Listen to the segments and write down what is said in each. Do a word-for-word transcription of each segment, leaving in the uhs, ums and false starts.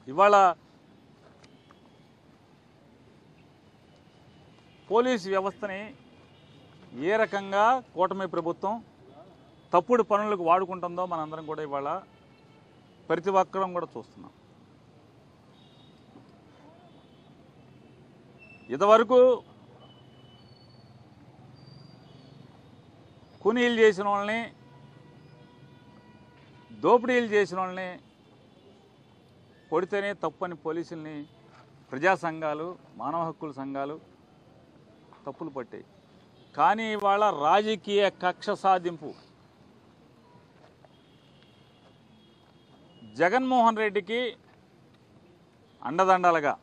ఇవాళ పోలీస్ వ్యవస్థని ఏ రకంగా కూటమి ప్రభుత్వం తప్పుడు పనులకు వాడుకుంటుందో మనందరం కూడా ఇవాళ ప్రతి ఒక్కరం కూడా చూస్తున్నాం. ఇంతవరకు కూనీలు చేసిన వాళ్ళని, దోపిడీలు చేసిన వాళ్ళని కొడితేనే తప్పని పోలీసుల్ని ప్రజా సంఘాలు, మానవ హక్కుల సంఘాలు తప్పులు పట్టాయి. కానీ ఇవాళ రాజకీయ కక్ష సాధింపు జగన్మోహన్ రెడ్డికి అండదండలుగా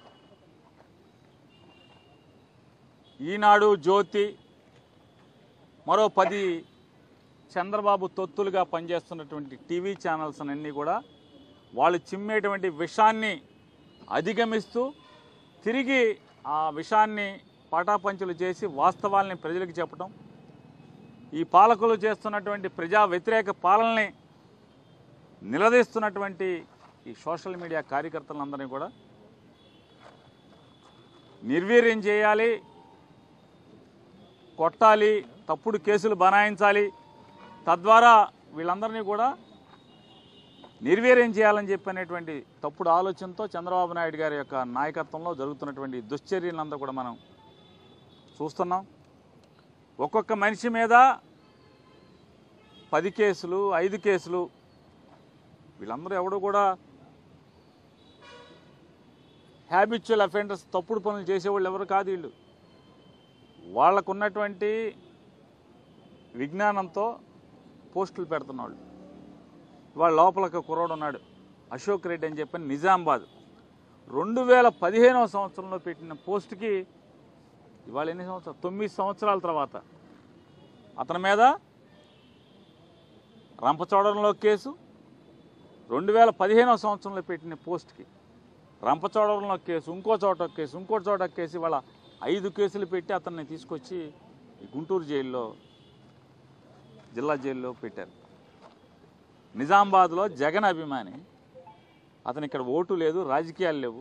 ఈనాడు, జ్యోతి, మరో పది చంద్రబాబు తొత్తులుగా పనిచేస్తున్నటువంటి టీవీ ఛానల్స్ అన్నీ కూడా వాళ్ళు చిమ్మేటువంటి విషాన్ని అధిగమిస్తూ తిరిగి ఆ విషాన్ని పటాపంచులు చేసి వాస్తవాల్ని ప్రజలకు చెప్పడం, ఈ పాలకులు చేస్తున్నటువంటి ప్రజా వ్యతిరేక పాలనని నిలదీస్తున్నటువంటి ఈ సోషల్ మీడియా కార్యకర్తలందరినీ కూడా నిర్వీర్యం చేయాలి, కొట్టాలి, తప్పుడు కేసులు బనాయించాలి, తద్వారా వీళ్ళందరినీ కూడా నిర్వీర్యం చేయాలని చెప్పనేటువంటి తప్పుడు ఆలోచనతో చంద్రబాబు నాయుడు గారి యొక్క నాయకత్వంలో జరుగుతున్నటువంటి దుశ్చర్యలంతా కూడా మనం చూస్తున్నాం. ఒక్కొక్క మనిషి మీద పది కేసులు, ఐదు కేసులు. వీళ్ళందరూ ఎవడు కూడా హ్యాబిచువల్ అఫెండర్స్, తప్పుడు పనులు చేసేవాళ్ళు ఎవరు కాదు. వీళ్ళు వాళ్ళకున్నటువంటి విజ్ఞానంతో పోస్టులు పెడుతున్నాళ్ళు. ఇవాళ లోపల కుర్రోడు ఉన్నాడు, అశోక్ రెడ్డి అని చెప్పని నిజామాబాద్, రెండు వేల పదిహేనవ సంవత్సరంలో పెట్టిన పోస్టుకి ఇవాళ ఎన్ని సంవత్సరాలు, తొమ్మిది సంవత్సరాల తర్వాత అతని మీద రంపచోడవరంలో కేసు, రెండు వేల పదిహేనవ సంవత్సరంలో పెట్టిన పోస్ట్కి రంపచోడవరంలో కేసు, ఇంకో చోట కేసు, ఇంకో చోట కేసు, ఇవాళ ఐదు కేసులు పెట్టి అతన్ని తీసుకొచ్చి గుంటూరు జైల్లో, జిల్లా జైల్లో పెట్టారు. నిజామాబాద్లో జగన్ అభిమాని, అతను ఇక్కడ ఓటు లేదు, రాజకీయాలు లేవు.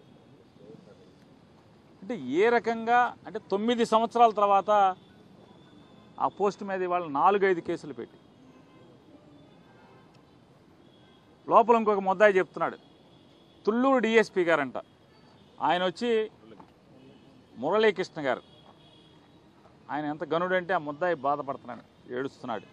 అంటే ఏ రకంగా అంటే తొమ్మిది సంవత్సరాల తర్వాత ఆ పోస్ట్ మీద ఇవాళ నాలుగైదు కేసులు పెట్టి లోపల ఇంకొక ముద్దాయి చెప్తున్నాడు, తుళ్ళూరు డిఎస్పీ గారంట, ఆయన వచ్చి మురళీకృష్ణ గారు, ఆయన ఎంత గనుడంటే ఆ ముద్దాయి బాధపడుతున్నాడు, ఏడుస్తున్నాడు.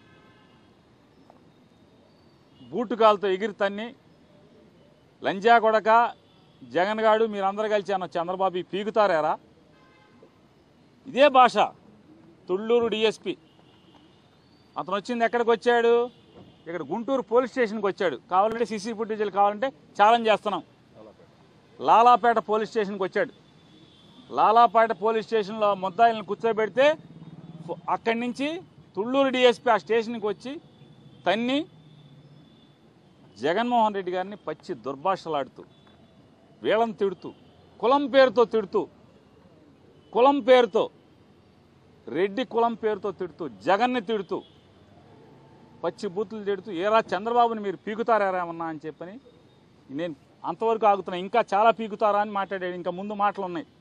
బూటుకాలతో ఎగిరి తన్ని లంజా కొడక జగన్ గాడు మీరందరూ కలిసి అన్న చంద్రబాబు పీకుతారా? ఇదే భాష. తుళ్ళూరు డిఎస్పీ అతను వచ్చింది ఎక్కడికి వచ్చాడు? ఇక్కడ గుంటూరు పోలీస్ స్టేషన్కి వచ్చాడు. కావాలంటే సీసీ ఫుటేజీలు కావాలంటే ఛాలెంజ్ చేస్తున్నాం. లాలాపేట పోలీస్ స్టేషన్కి వచ్చాడు. లాలాపేట పోలీస్ స్టేషన్లో ముద్దాయిలను కూర్చోబెడితే అక్కడి నుంచి తుళ్ళూరు డిఎస్పీ ఆ స్టేషన్కి వచ్చి తన్ని జగన్మోహన్ రెడ్డి గారిని పచ్చి దుర్భాషలాడుతూ, వీళ్ళని తిడుతూ, కులం పేరుతో తిడుతూ, కులం పేరుతో రెడ్డి కులం పేరుతో తిడుతూ, జగన్ని తిడుతూ, పచ్చి బూతులు తిడుతూ, ఏరా చంద్రబాబుని మీరు పీకుతారేమన్నా అని చెప్పని నేను అంతవరకు ఆగుతున్నా. ఇంకా చాలా పీకుతారా అని మాట్లాడాడు. ఇంకా ముందు మాటలు ఉన్నాయి.